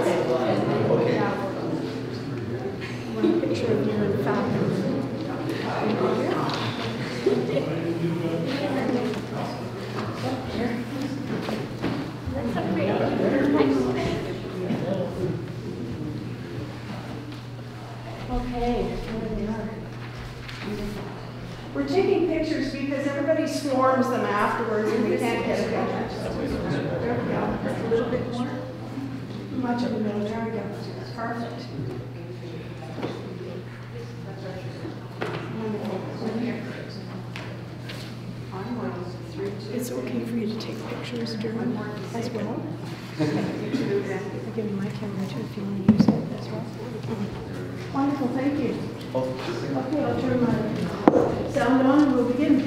Want a picture of you and the family. Okay, here they are. We're taking pictures because everybody swarms them afterwards and we can't get a picture. So there we go. A little bit more. Much of the middle. There we go. Perfect. It's okay for you to take pictures during as well. I'll give you my camera too if you want to use it as well. Wonderful, thank you. Okay, I'll turn my sound on and we'll begin.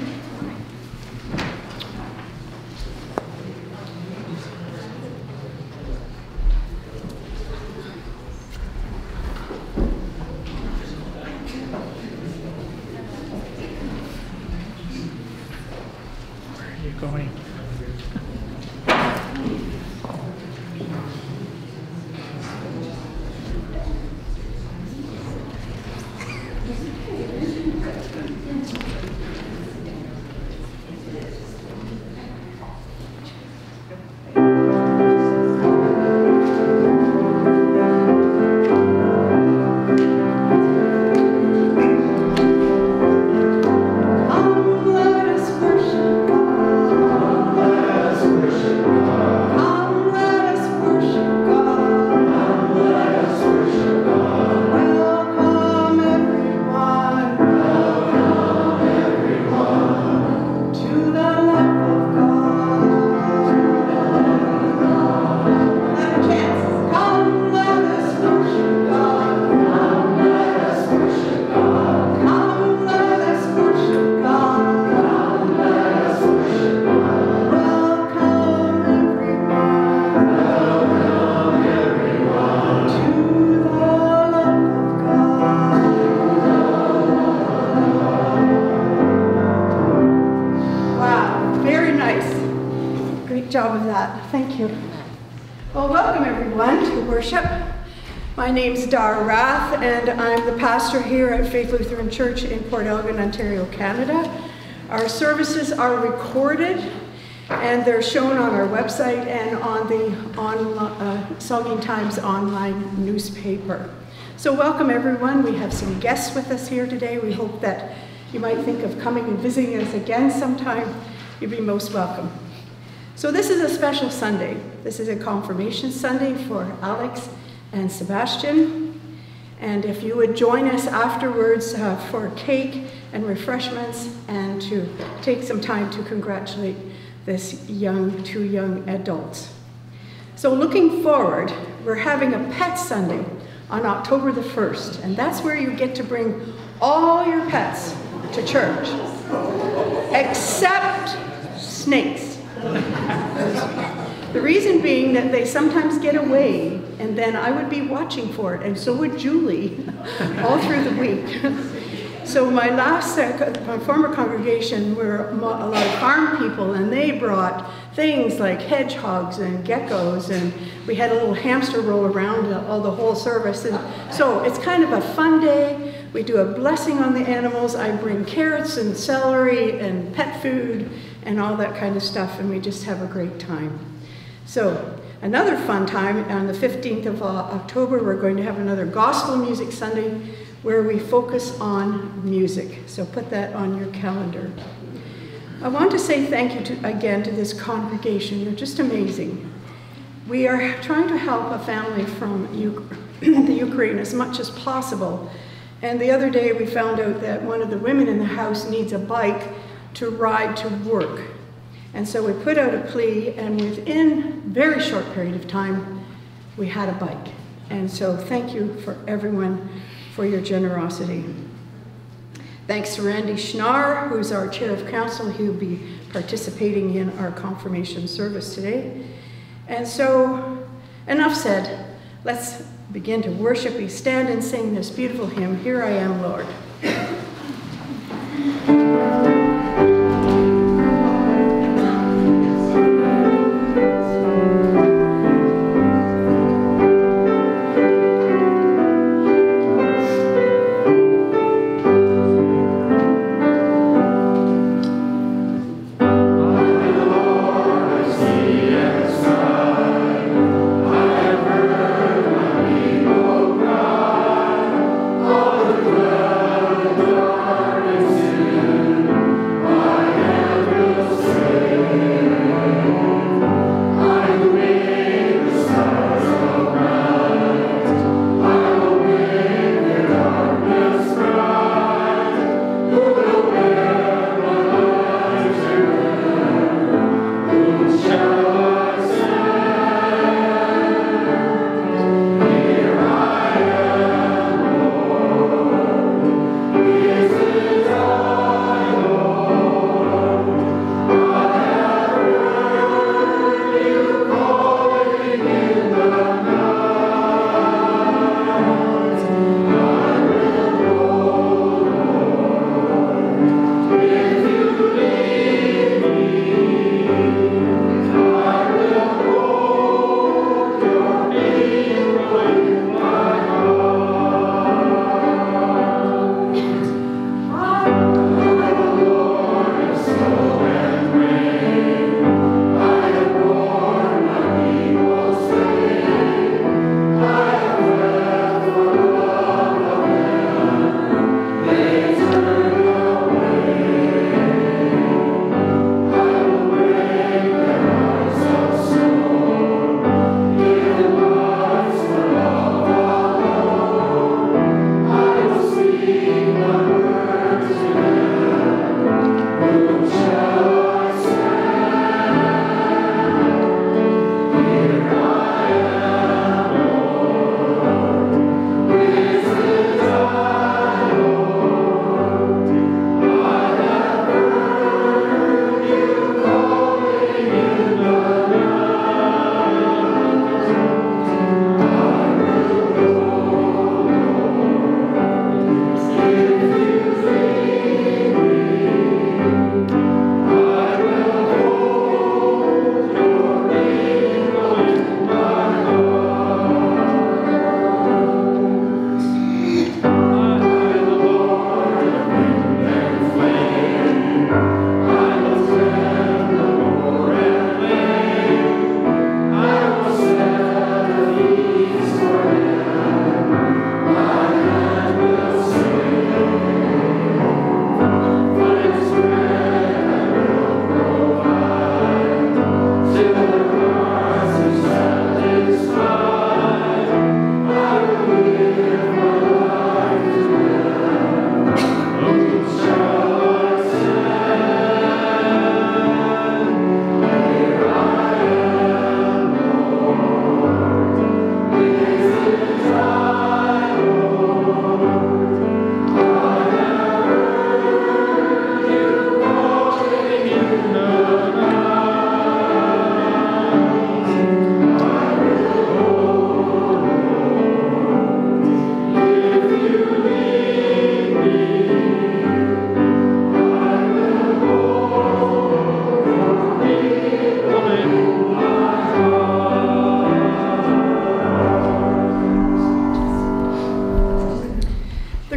Going. Job of that. Thank you. Well, welcome everyone to worship. My name's Dar Rath, and I'm the pastor here at Faith Lutheran Church in Port Elgin, Ontario, Canada. Our services are recorded, and they're shown on our website and on the Elgin Times online newspaper. So welcome everyone. We have some guests with us here today. We hope that you might think of coming and visiting us again sometime. You'd be most welcome. So this is a special Sunday. This is a confirmation Sunday for Alex and Sebastian. And if you would join us afterwards for cake and refreshments and to take some time to congratulate this two young adults. So looking forward, we're having a Pet Sunday on October the 1st. And that's where you get to bring all your pets to church, except snakes. The reason being that they sometimes get away, and then I would be watching for it, and so would Julie, all through the week. So my former congregation were a lot of farm people, and they brought things like hedgehogs and geckos, and we had a little hamster roll around the whole service. And so it's kind of a fun day. We do a blessing on the animals. I bring carrots and celery and pet food and all that kind of stuff, and we just have a great time. So another fun time, on the 15th of October, we're going to have another Gospel Music Sunday where we focus on music. So put that on your calendar. I want to say thank you again to this congregation. You're just amazing. We are trying to help a family from the Ukraine as much as possible. And the other day we found out that one of the women in the house needs a bike to ride to work. And so we put out a plea, and within a very short period of time, we had a bike. And so thank you for everyone for your generosity. Thanks to Randy Schnarr, who's our chair of council. He'll be participating in our confirmation service today. And so, enough said. Let's begin to worship. We stand and sing this beautiful hymn, Here I Am, Lord.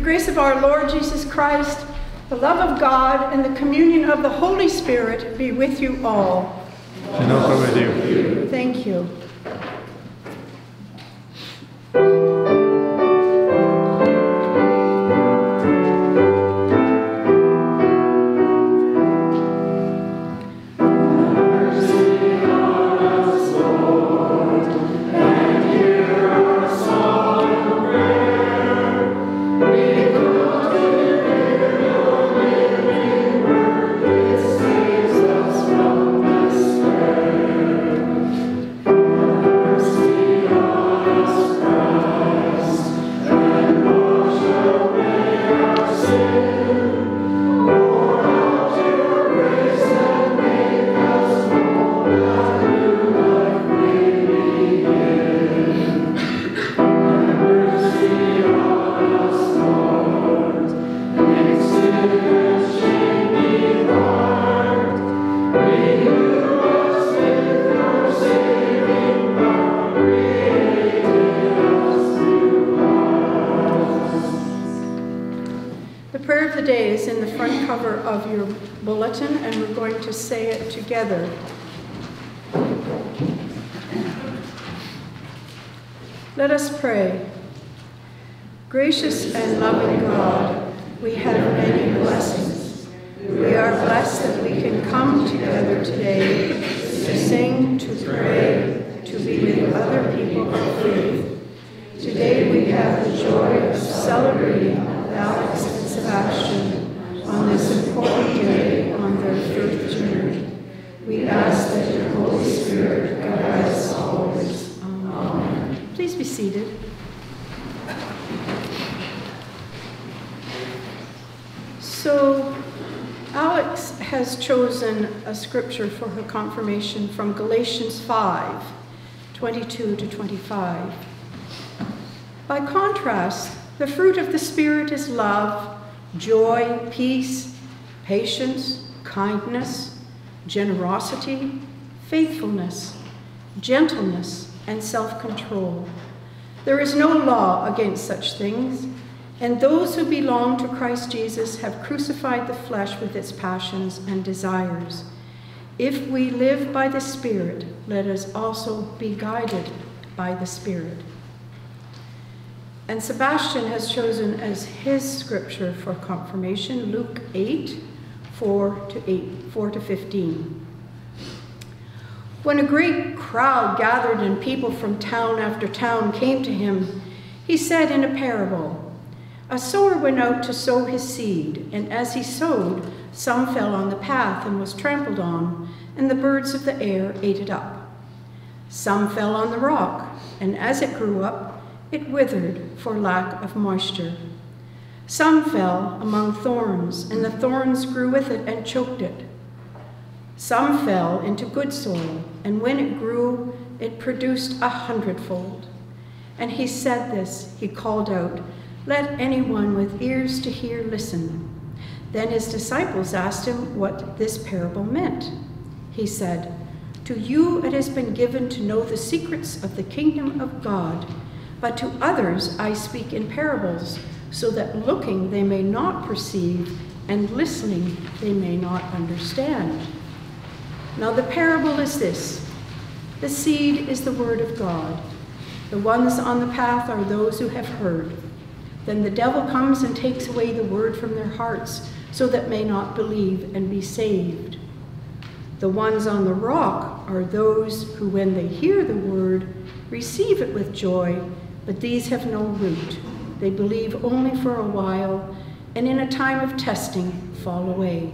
grace of our Lord Jesus Christ, the love of God, and the communion of the Holy Spirit be with you all. And also with you. Thank you. Bulletin, and we're going to say it together. Let us pray. Gracious and loving God, we have many blessings. We are blessed that we can come together today to sing, to pray, to be with other people of faith. Today we have the joy of celebrating Alex and Sebastian on this important day on their faith journey. We ask that your Holy Spirit guide us always. Amen. Please be seated. So, Alex has chosen a scripture for her confirmation from Galatians 5, 22 to 25. By contrast, the fruit of the Spirit is love, joy, peace, patience, kindness, generosity, faithfulness, gentleness, and self-control. There is no law against such things, and those who belong to Christ Jesus have crucified the flesh with its passions and desires. If we live by the Spirit, let us also be guided by the Spirit. And Sebastian has chosen as his scripture for confirmation Luke 8, 4 to 15. When a great crowd gathered and people from town after town came to him, he said in a parable, "A sower went out to sow his seed, and as he sowed, some fell on the path and was trampled on, and the birds of the air ate it up. Some fell on the rock, and as it grew up, it withered for lack of moisture. Some fell among thorns, and the thorns grew with it and choked it. Some fell into good soil, and when it grew, it produced 100-fold. And he said this, he called out, 'Let anyone with ears to hear listen.' Then his disciples asked him what this parable meant. He said, 'To you it has been given to know the secrets of the kingdom of God, but to others I speak in parables, so that looking they may not perceive, and listening they may not understand.' Now the parable is this. The seed is the word of God. The ones on the path are those who have heard. Then the devil comes and takes away the word from their hearts, so that may not believe and be saved. The ones on the rock are those who, when they hear the word, receive it with joy, but these have no root. They believe only for a while, and in a time of testing fall away.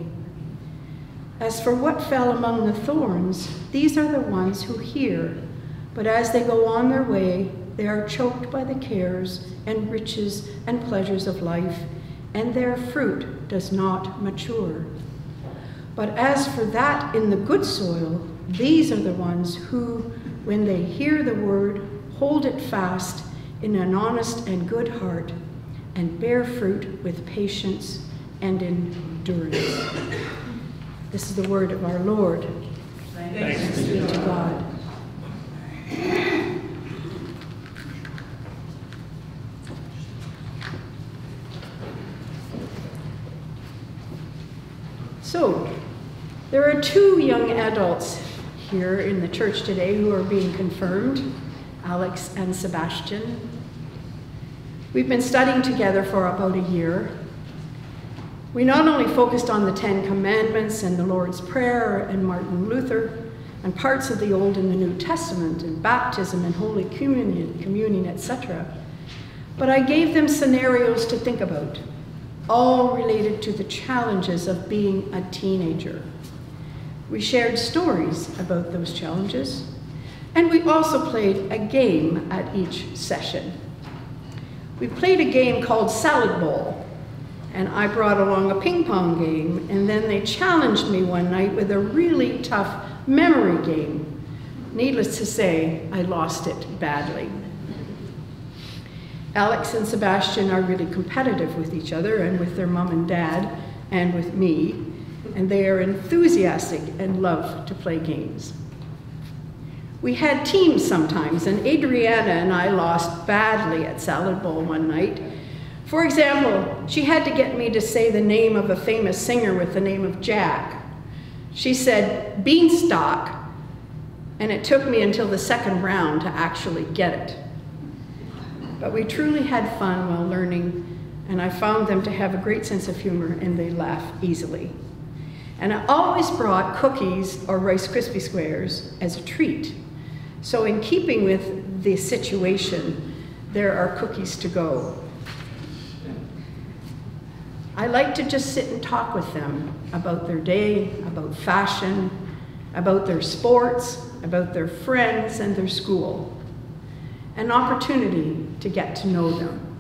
As for what fell among the thorns, these are the ones who hear, but as they go on their way, they are choked by the cares and riches and pleasures of life, and their fruit does not mature. But as for that in the good soil, these are the ones who, when they hear the word, hold it fast in an honest and good heart, and bear fruit with patience and endurance." This is the word of our Lord. Thanks be to God. So, there are two young adults here in the church today who are being confirmed, Alex and Sebastian. We've been studying together for about a year. We not only focused on the 10 Commandments and the Lord's Prayer and Martin Luther and parts of the Old and the New Testament and baptism and Holy Communion, etc., but I gave them scenarios to think about, all related to the challenges of being a teenager. We shared stories about those challenges, and we also played a game at each session. We played a game called Salad Bowl, and I brought along a ping pong game, and then they challenged me one night with a really tough memory game. Needless to say, I lost it badly. Alex and Sebastian are really competitive with each other and with their mom and dad and with me, and they are enthusiastic and love to play games. We had teams sometimes, and Adriana and I lost badly at Salad Bowl one night. For example, she had to get me to say the name of a famous singer with the name of Jack. She said, Beanstalk, and it took me until the second round to actually get it. But we truly had fun while learning, and I found them to have a great sense of humor, and they laugh easily. And I always brought cookies or Rice Krispie Squares as a treat. So in keeping with the situation, there are cookies to go. I like to just sit and talk with them about their day, about fashion, about their sports, about their friends and their school. An opportunity to get to know them.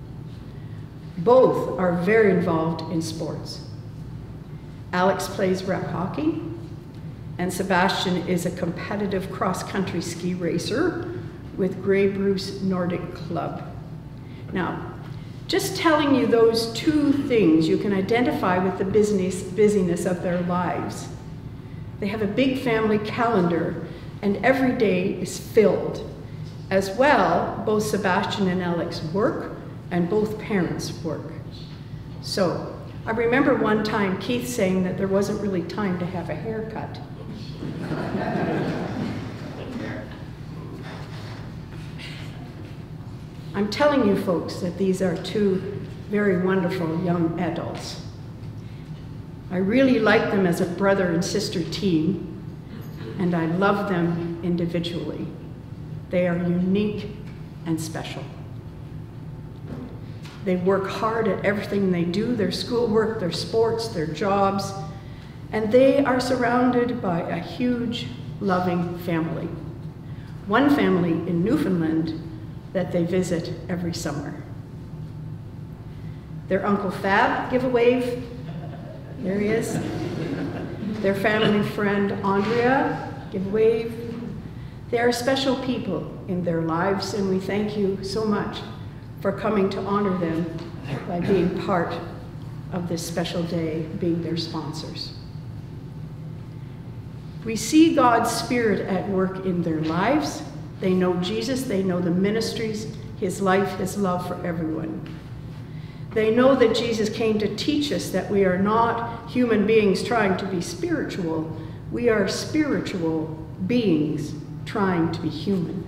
Both are very involved in sports. Alex plays rep hockey, and Sebastian is a competitive cross-country ski racer with Grey Bruce Nordic Club. Now, just telling you those two things, you can identify with the busyness of their lives. They have a big family calendar, and every day is filled. As well, both Sebastian and Alex work, and both parents work. So, I remember one time Keith saying that there wasn't really time to have a haircut. I'm telling you folks that these are two very wonderful young adults. I really like them as a brother and sister team, and I love them individually. They are unique and special. They work hard at everything they do, their schoolwork, their sports, their jobs, and they are surrounded by a huge, loving family. One family in Newfoundland that they visit every summer. Their Uncle Fab, give a wave. There he is. Their family friend Andrea, give a wave. They are special people in their lives, and we thank you so much for coming to honor them by being part of this special day, being their sponsors. We see God's Spirit at work in their lives. They know Jesus, they know the ministries, his life, his love for everyone. They know that Jesus came to teach us that we are not human beings trying to be spiritual. We are spiritual beings trying to be human.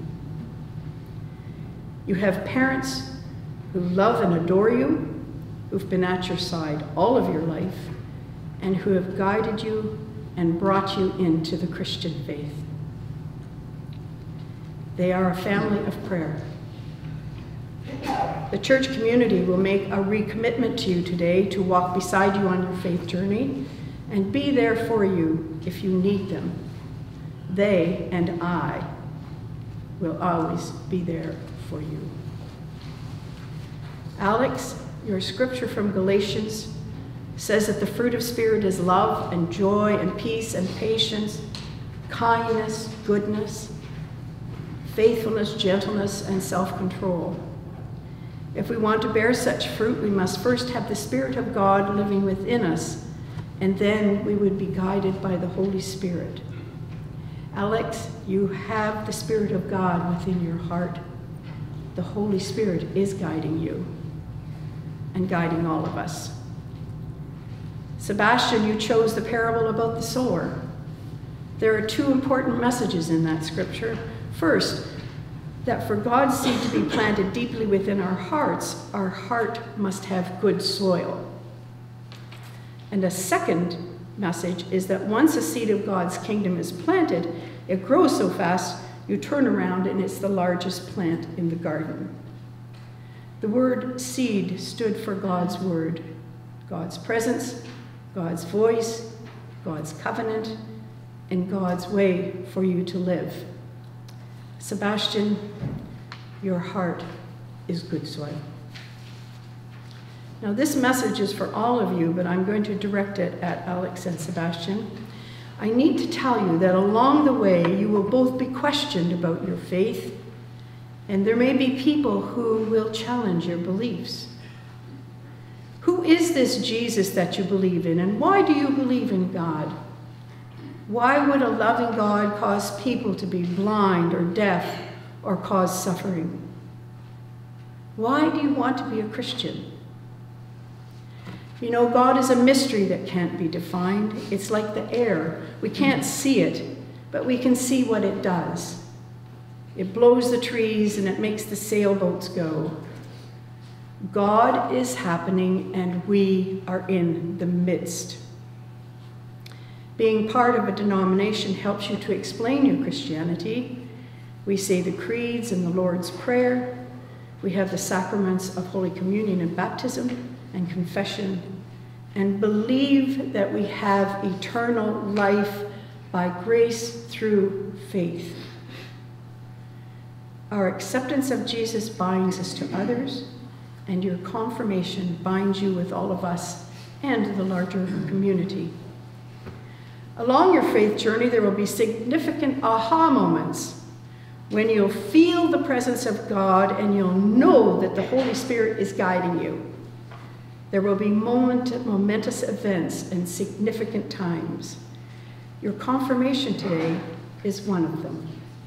You have parents who love and adore you, who've been at your side all of your life, and who have guided you and brought you into the Christian faith. They are a family of prayer. The church community will make a recommitment to you today to walk beside you on your faith journey and be there for you if you need them. They and I will always be there for you. Alex, your scripture from Galatians says that the fruit of Spirit is love and joy and peace and patience, kindness, goodness, faithfulness, gentleness, and self-control. If we want to bear such fruit, we must first have the Spirit of God living within us, and then we would be guided by the Holy Spirit. Alex, you have the Spirit of God within your heart. The Holy Spirit is guiding you and guiding all of us. Sebastian, you chose the parable about the sower. There are two important messages in that scripture. First, that for God's seed to be planted deeply within our heart must have good soil. And a second message is that once a seed of God's kingdom is planted, it grows so fast, you turn around and it's the largest plant in the garden. The word seed stood for God's word, God's presence, God's voice, God's covenant, and God's way for you to live. Sebastian, your heart is good soil. Now this message is for all of you, but I'm going to direct it at Alex and Sebastian. I need to tell you that along the way you will both be questioned about your faith, and there may be people who will challenge your beliefs. Who is this Jesus that you believe in, and why do you believe in God? Why would a loving God cause people to be blind or deaf or cause suffering? Why do you want to be a Christian? You know, God is a mystery that can't be defined. It's like the air. We can't see it, but we can see what it does. It blows the trees and it makes the sailboats go. God is happening and we are in the midst. Being part of a denomination helps you to explain your Christianity. We say the creeds and the Lord's Prayer. We have the sacraments of Holy Communion and baptism and confession, and believe that we have eternal life by grace through faith. Our acceptance of Jesus binds us to others, and your confirmation binds you with all of us and the larger community. Along your faith journey, there will be significant aha moments when you'll feel the presence of God and you'll know that the Holy Spirit is guiding you. There will be momentous events and significant times. Your confirmation today is one of them.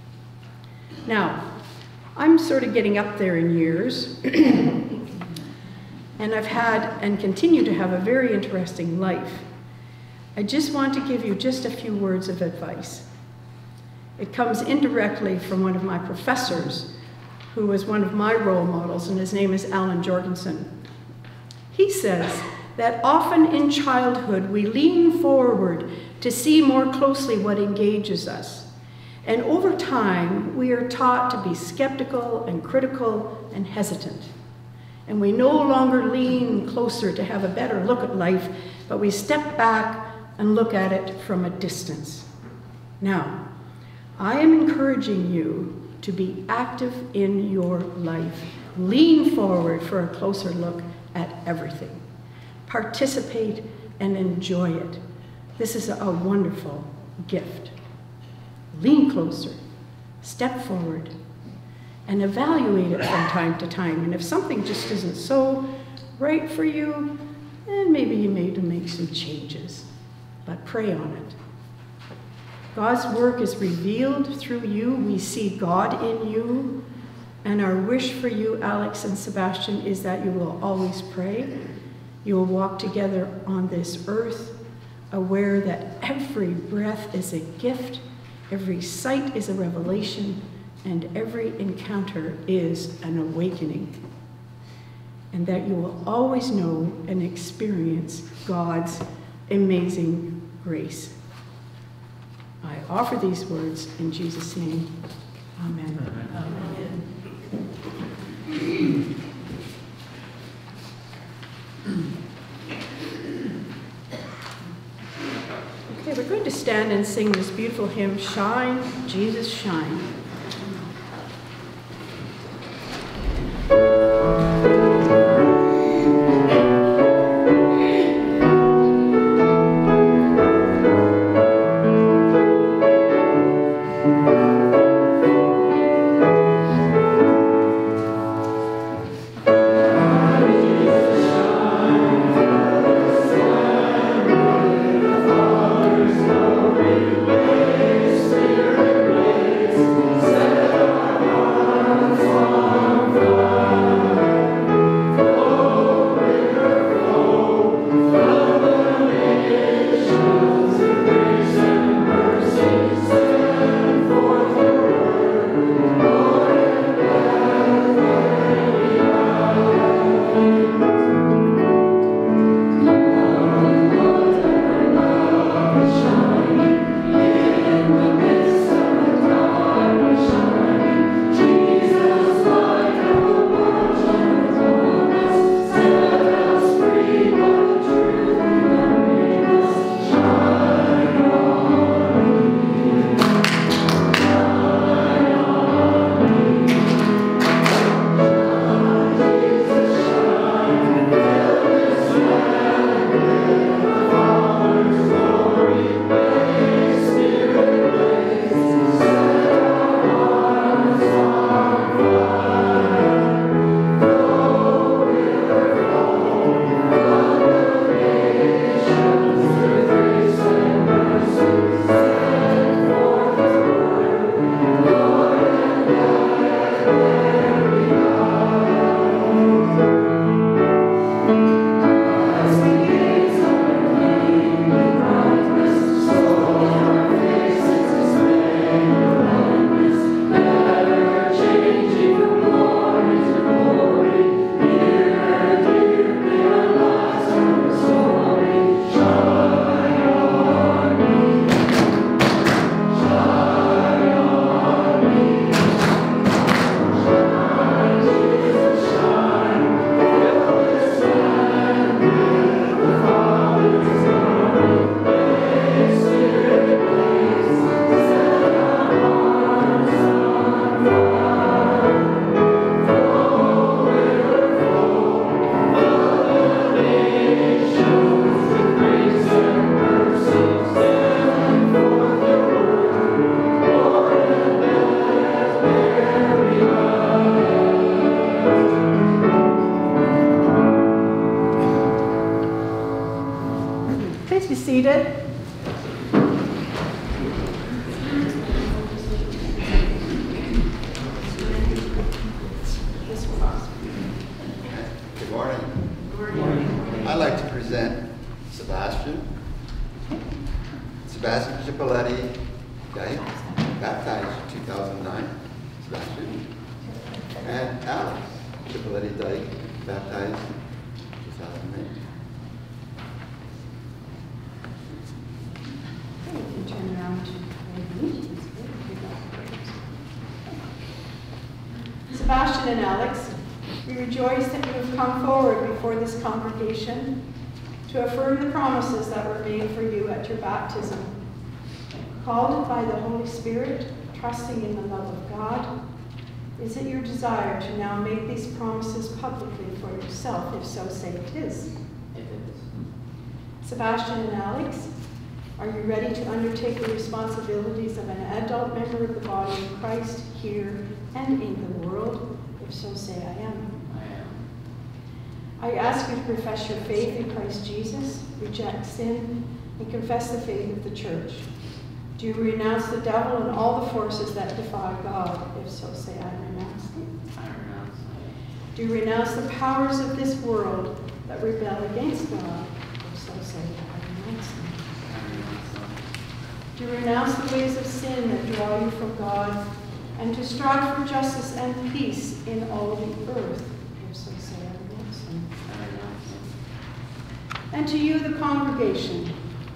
Now, I'm sort of getting up there in years, and I've had and continue to have a very interesting life. I just want to give you just a few words of advice. It comes indirectly from one of my professors, who was one of my role models, and his name is Alan Jorgensen. He says that often in childhood we lean forward to see more closely what engages us. And over time, we are taught to be skeptical and critical and hesitant. And we no longer lean closer to have a better look at life, but we step back and look at it from a distance. Now, I am encouraging you to be active in your life. Lean forward for a closer look at everything. Participate and enjoy it. This is a wonderful gift. Lean closer, step forward, and evaluate it from time to time. And if something just isn't so right for you, then maybe you need to make some changes. But pray on it. God's work is revealed through you. We see God in you. And our wish for you, Alex and Sebastian, is that you will always pray. You will walk together on this earth, aware that every breath is a gift, every sight is a revelation, and every encounter is an awakening. And that you will always know and experience God's amazing grace. I offer these words in Jesus' name. Amen. Amen. Okay, we're going to stand and sing this beautiful hymn, Shine, Jesus, Shine. Spirit, Please be seated. Good morning. Good morning. I'd like to present Sebastian Cipoletti, okay, baptized in 2009, Sebastian, and Alex Cipoletti Dyke, baptized in 2008. You can turn around to Sebastian and Alex, we rejoice that you have come forward before this congregation to affirm the promises that were made for you at your baptism. Called by the Holy Spirit, trusting in the love of God, is it your desire to now make these promises publicly for yourself? If so, say it is. It is. Sebastian and Alex, are you ready to undertake the responsibilities of an adult member of the body of Christ here and in the world? If so, say I am. I am. I ask you to profess your faith in Christ Jesus, reject sin, and confess the faith of the church. Do you renounce the devil and all the forces that defy God? If so, say I renounce them. I renounce. Do you renounce the powers of this world that rebel against God? If so, say I renounce them. I renounce them. Do you renounce the ways of sin that draw you from God, and to strive for justice and peace in all the earth? If so, say I renounce them. I renounce them. And to you, the congregation,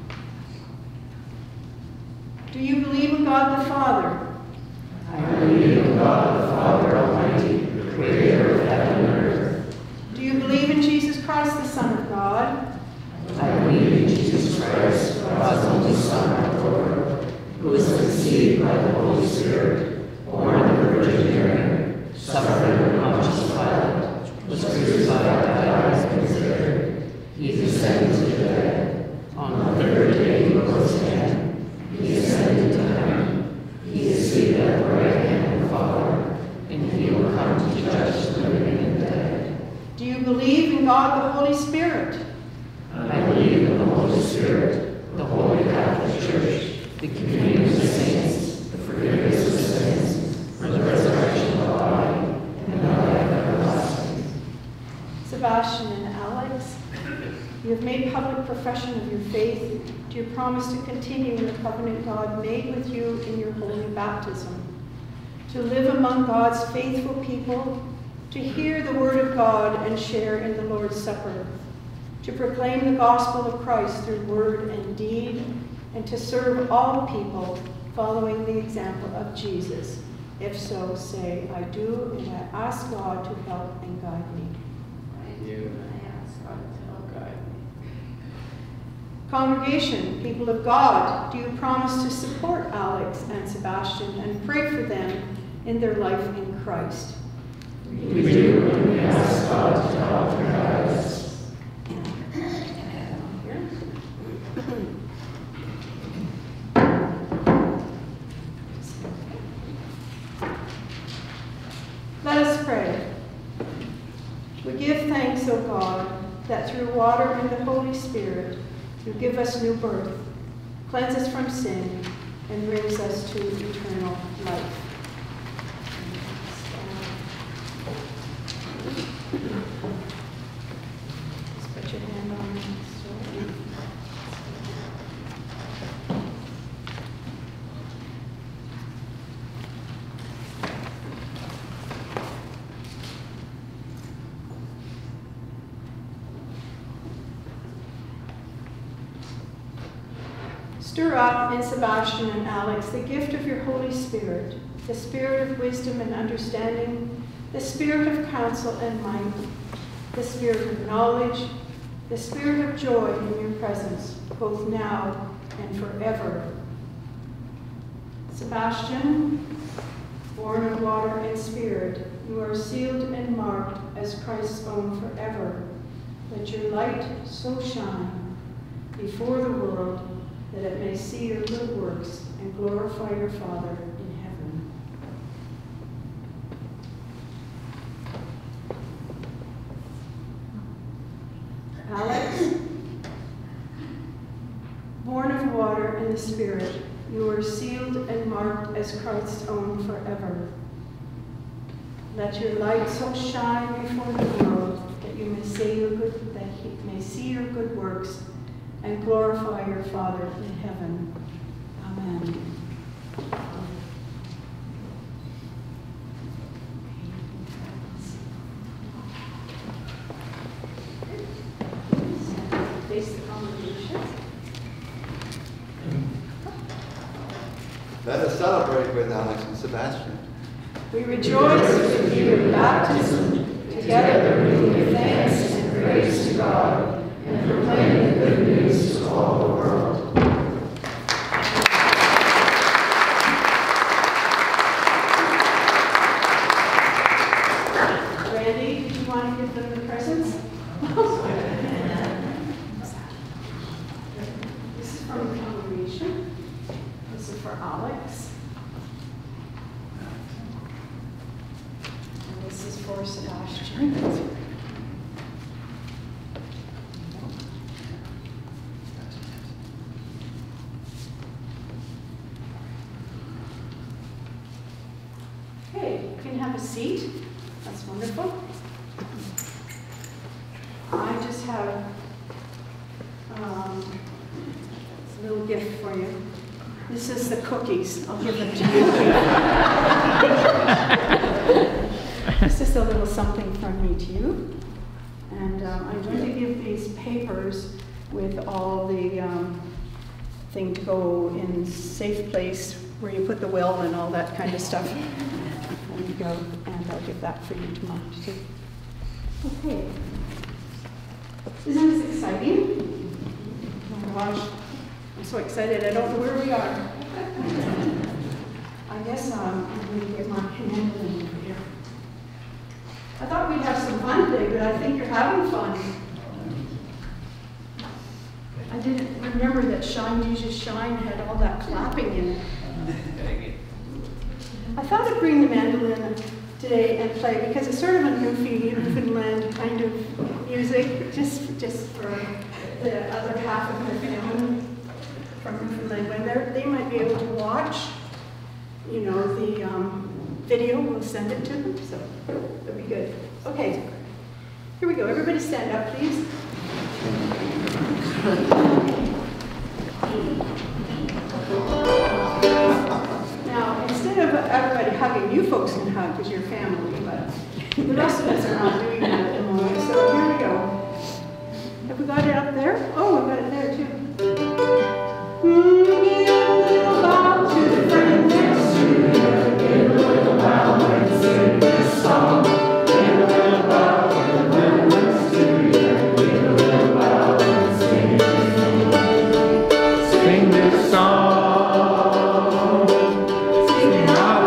do you believe in God the Father? I believe in God the Father Almighty, the creator of heaven and earth. Do you believe in Jesus Christ, the Son of God? I believe in Jesus Christ, God's only Son, our Lord, who was conceived by the Holy Spirit, born of the Virgin Mary, suffered under Pontius Pilate, was crucified, died, and was buried. He descended to the dead. On the third day he rose again. He ascended to heaven. He is seated at the right hand of the Father, and he will come to judge the living and the dead. Do you believe in God the Holy Spirit? I believe in the Holy Spirit, the Holy Catholic Church, the communion of the saints, the forgiveness of sins, the resurrection of the body, and the life everlasting. Sebastian and Alex, you have made public profession of your faith. Do you promise to continue in the covenant God made with you in your holy baptism, to live among God's faithful people, to hear the word of God and share in the Lord's Supper, to proclaim the gospel of Christ through word and deed, and to serve all people following the example of Jesus? If so, say, I do, and I ask God to help and guide me. I do, and I ask God to help guide me. Congregation, people of God, do you promise to support Alex and Sebastian and pray for them in their life in Christ? We do, and we ask God to help and guide us. Let us pray. We give thanks, O God, that through water and the Holy Spirit, you give us new birth, cleanse us from sin, and brings us to eternal life. Just put your hand on the sword. Stir up in Sebastian and Alex the gift of your Holy Spirit, the spirit of wisdom and understanding, the spirit of counsel and might, the spirit of knowledge, the spirit of joy in your presence, both now and forever. Sebastian, born of water and spirit, you are sealed and marked as Christ's own forever. Let your light so shine before the world that it may see your good works and glorify your Father in heaven. Alex, Spirit, you are sealed and marked as Christ's own forever. Let your light so shine before the world that you may see your good works and glorify your Father in heaven. Amen. Face the congregation. Let us celebrate with Alex and Sebastian. We rejoice with you in baptism, together we give thanks and praise to God, and proclaim the good news to all the world. Randy, do you want to give them the presents? This is from the congregation. This is for Alex. And this is for Sebastian. Okay, you can have a seat. That's wonderful. I just have a little gift for you. This is the cookies. I'll give them to you. It's just a little something from me to you. And I'm going to give these papers with all the thing to go in safe place where you put the well and all that kind of stuff. There you go. And I'll give that for you tomorrow too. Okay. Isn't this exciting? Oh my gosh. I'm so excited, I don't know where we are. I guess I'm going to get my hand in over here. I thought we'd have some fun today, but I think you're having fun. I didn't remember that Shine Jesus Shine had all that clapping in it. I thought I'd bring the mandolin today and play because it's sort of a goofy Newfoundland kind of music, just for the other half of the family from Newfoundland. When they might be able to watch, you know, the video, we'll send it to them, so it'll be good. Okay, here we go. Everybody stand up, please. Now, instead of everybody hugging, you folks can hug because you're family, but the rest of us are not doing that at the moment, so here we go. Have we got it up there? Oh, we've got it there too. Give a little bow to the friend next to you. Give a little bow and sing this song. Give a little bow to the friend next to you. Give a little bow and sing this song. Sing this song. Sing it out.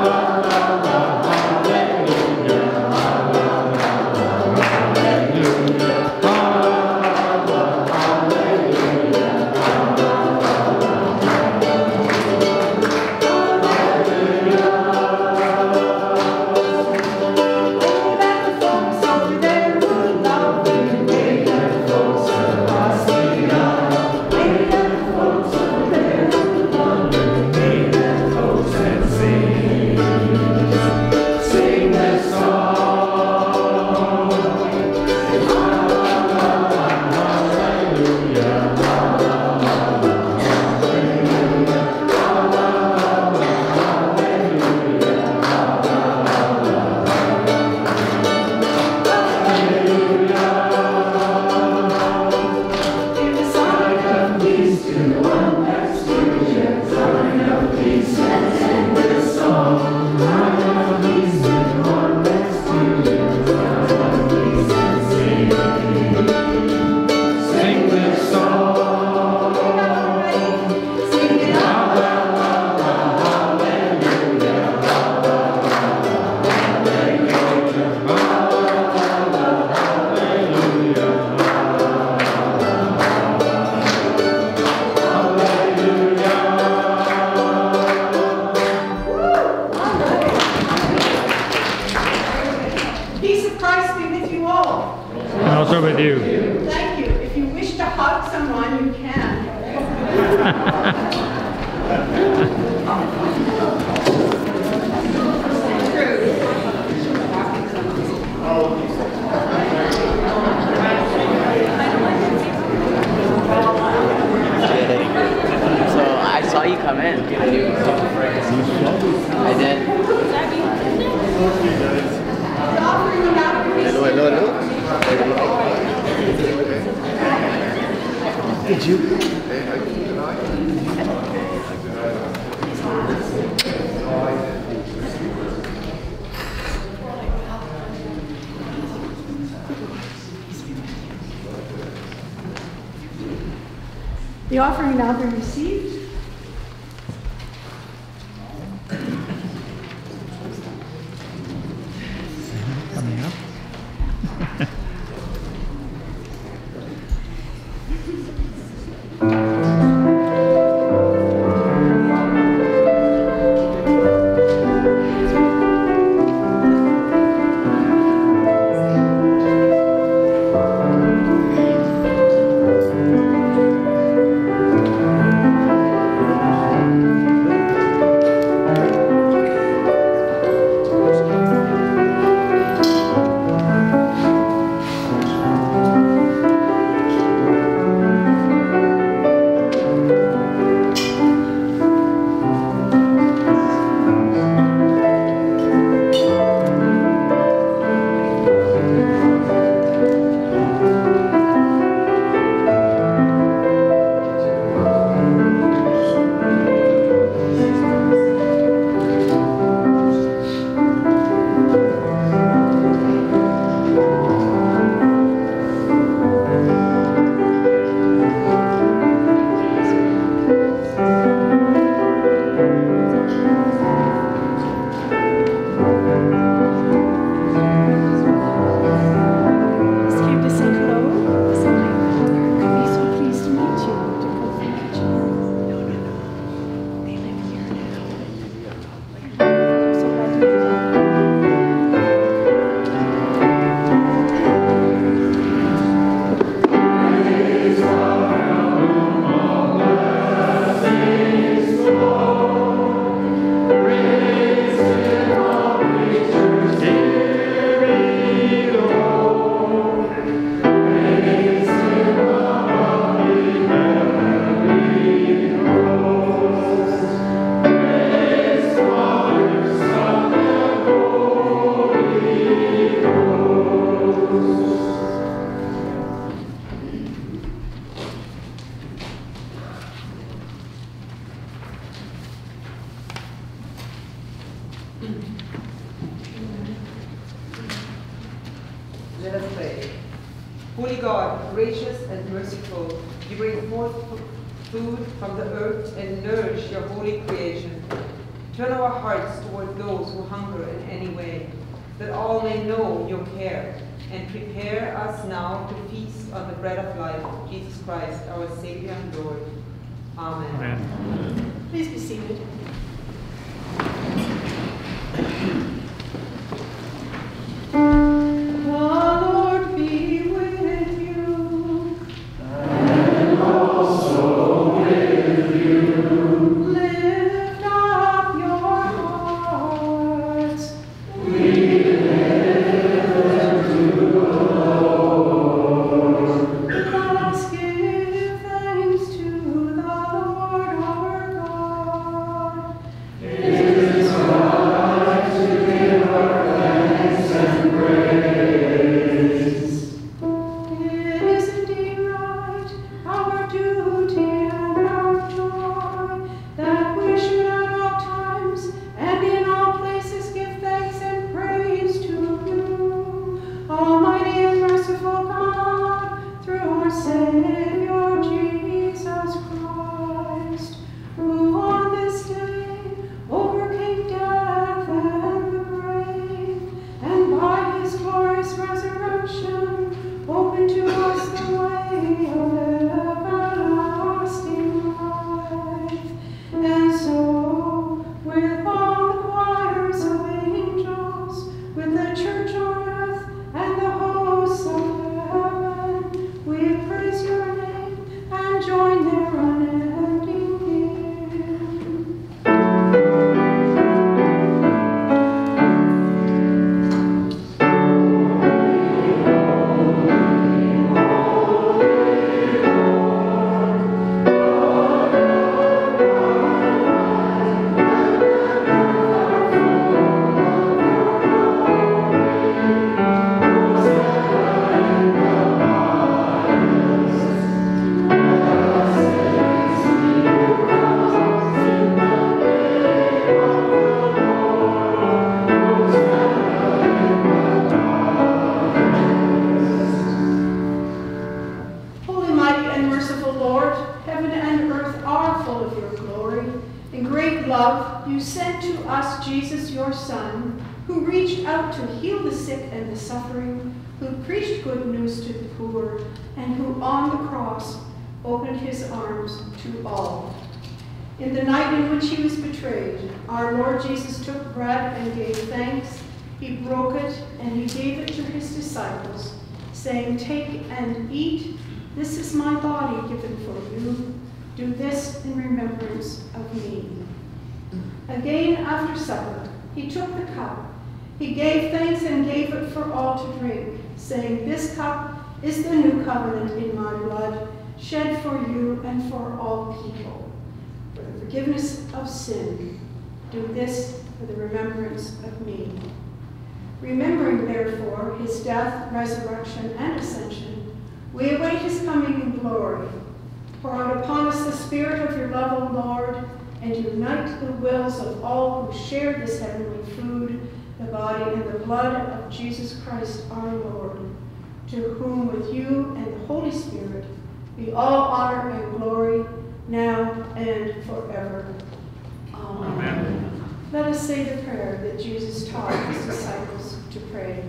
Also with you. Thank you. If you wish to hug someone, you can. So I saw you come in. I did. Hello. Did you? The offering now be received. Coming up. Let us pray. Holy God, gracious and merciful, you bring forth food from the earth and nourish your holy creation. Turn our hearts toward those who hunger in any way, that all may know your care, and prepare us now to feast on the bread of life, Jesus Christ, our Savior and Lord. Amen. Amen. Please be seated. It is right to love, you sent to us Jesus, your Son, who reached out to heal the sick and the suffering, who preached good news to the poor, and who on the cross opened his arms to all. In the night in which he was betrayed, our Lord Jesus took bread and gave thanks. He broke it and he gave it to his disciples, saying, "Take and eat. This is my body given for you. Do this in remembrance of me." Again, after supper, he took the cup. He gave thanks and gave it for all to drink, saying, "This cup is the new covenant in my blood, shed for you and for all people. For the forgiveness of sin, do this for the remembrance of me." Remembering, therefore, his death, resurrection, and ascension, we await his coming in glory. Pour out upon us the Spirit of your love, O Lord, and unite the wills of all who share this heavenly food, the body and the blood of Jesus Christ our Lord, to whom with you and the Holy Spirit be all honor and glory, now and forever. Amen. Amen. Let us say the prayer that Jesus taught his disciples to pray.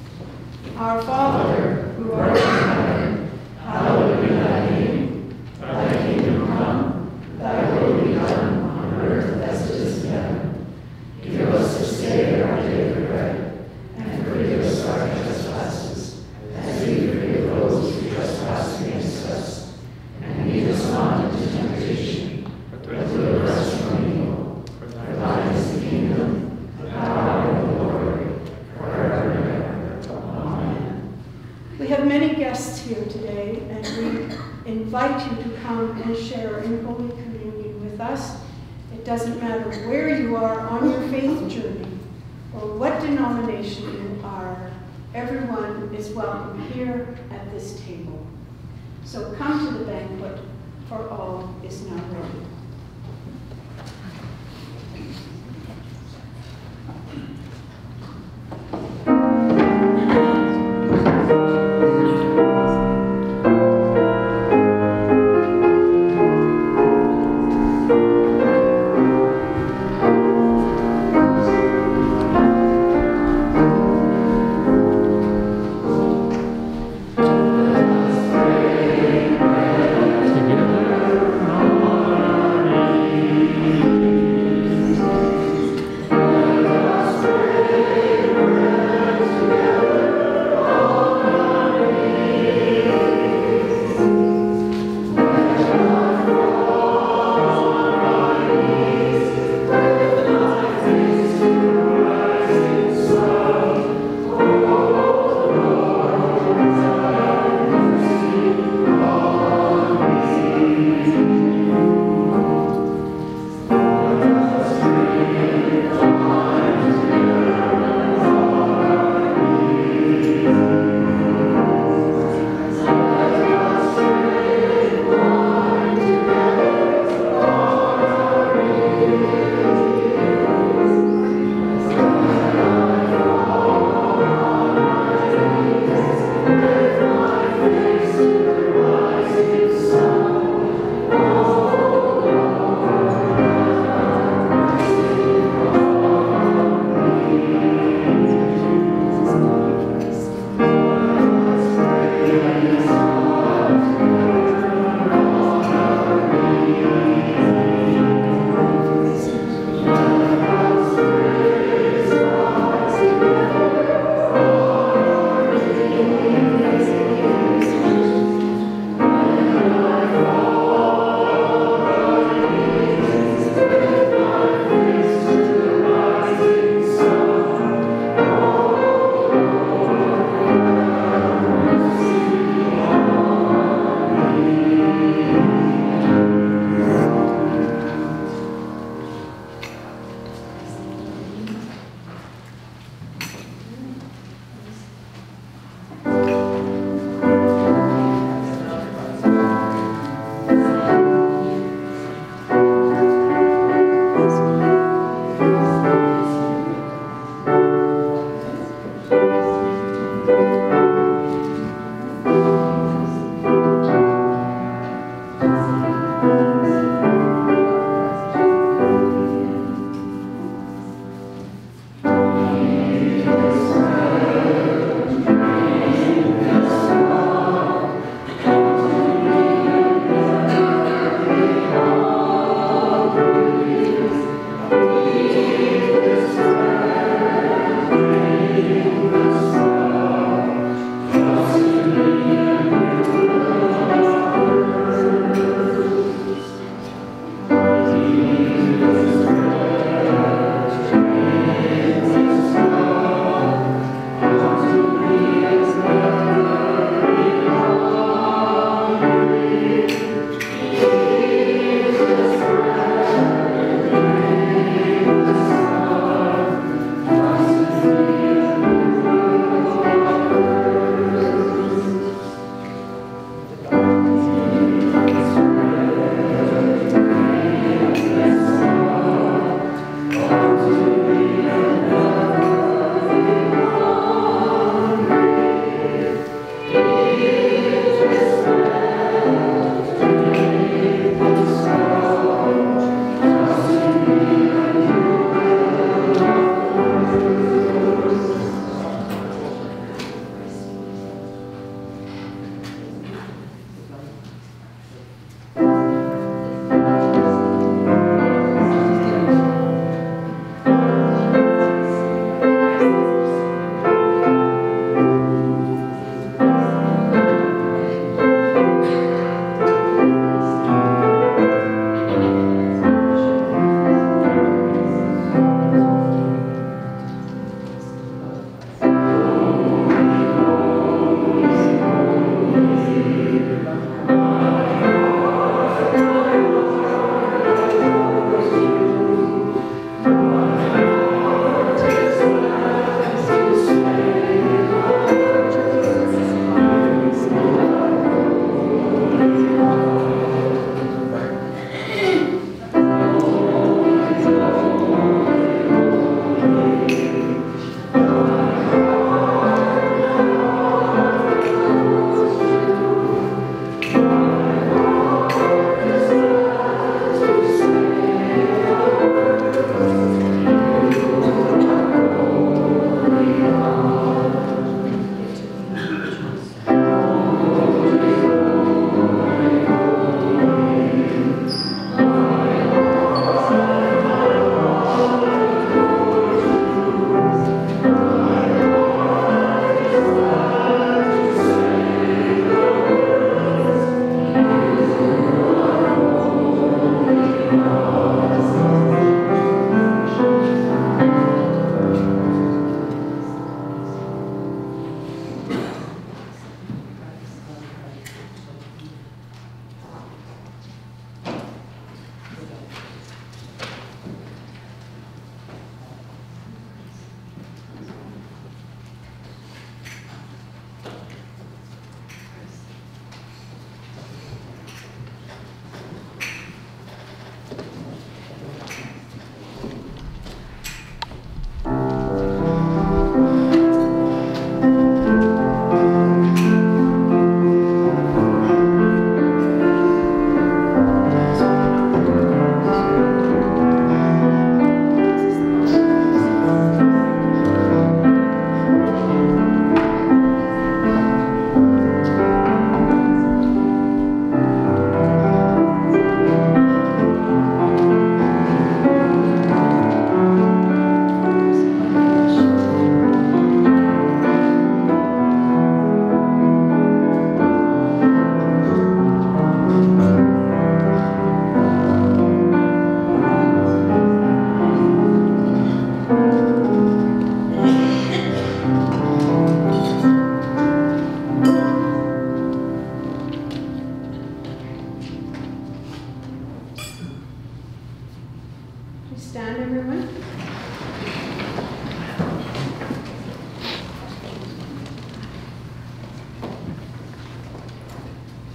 Our Father, who art in heaven, hallowed be thy name. Thy kingdom come, thy will be done on earth as it is in heaven. Give us this day our daily bread, and forgive us our trespasses, as we forgive those who trespass against us. And lead us not into temptation, but deliver us from evil. For thine is the kingdom, the power, and the glory, forever and ever. Amen. We have many guests here today, and we invite you to come and share in Holy Communion with us. It doesn't matter where you are on your faith journey or what denomination you are, everyone is welcome here at this table. So come to the banquet, for all is now ready. Together,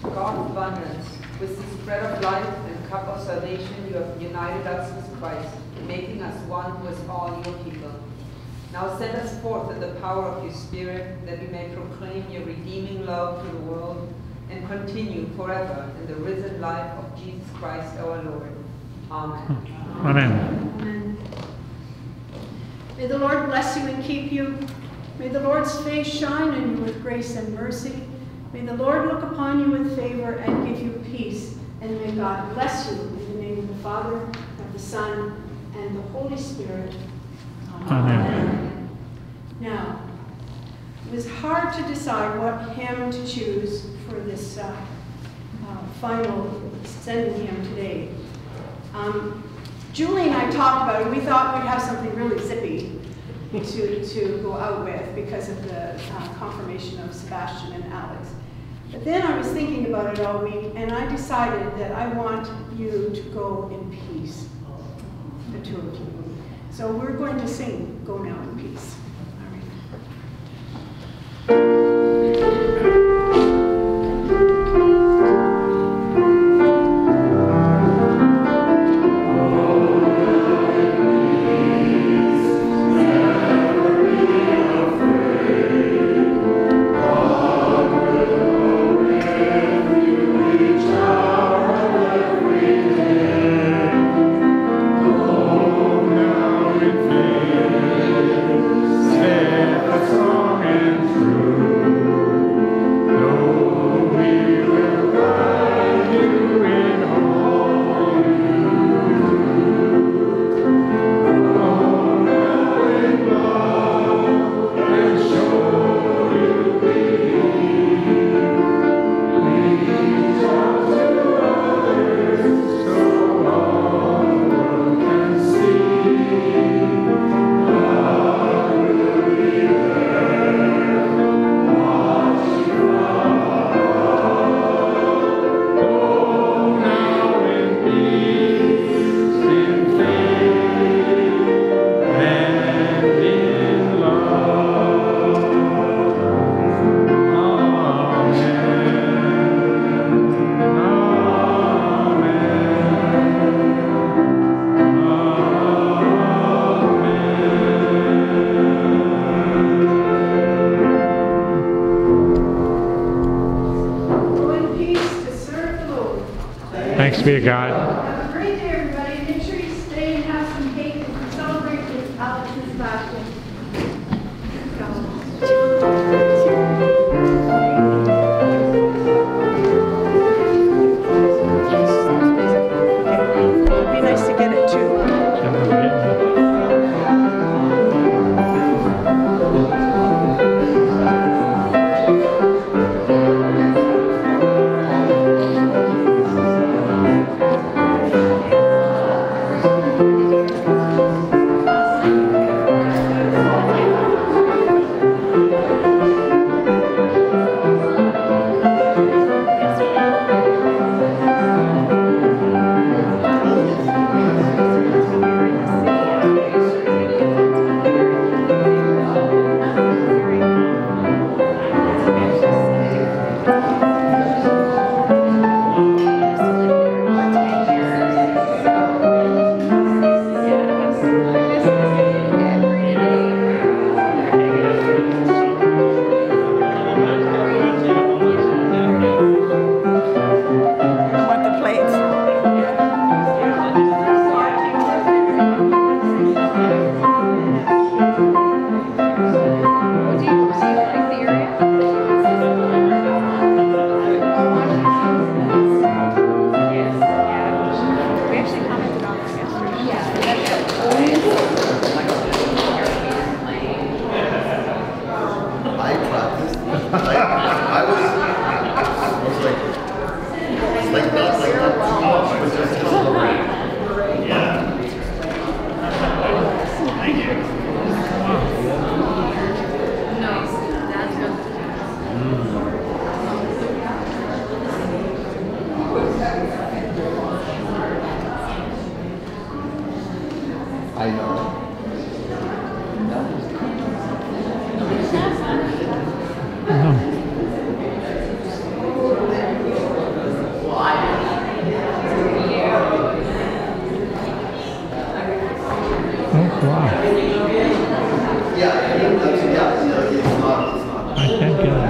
God's abundance, with the spread of life and cup of salvation, you have united us with Christ, making us one with all your people. Now send us forth in the power of your Spirit, that we may proclaim your redeeming love to the world and continue forever in the risen life of Jesus Christ our Lord. Amen. Amen. Amen. May the Lord bless you and keep you. May the Lord's face shine on you with grace and mercy. May the Lord look upon you with favor and give you peace. And may God bless you in the name of the Father, of the Son, and the Holy Spirit. Amen. Now, it was hard to decide what hymn to choose for this final sending hymn today. Julie and I talked about it. We thought we'd have something really zippy to go out with because of the confirmation of Sebastian and Alex. But then I was thinking about it all week, and I decided that I want you to go in peace, the two of you. So we're going to sing Go Now in Peace. All right. Thanks be to God. Have a great day, everybody. Make sure you stay and have some cake and celebrate with Alex and Sebastian. It'd be nice to get it too. Wow. Yeah, it's not. I can't get it.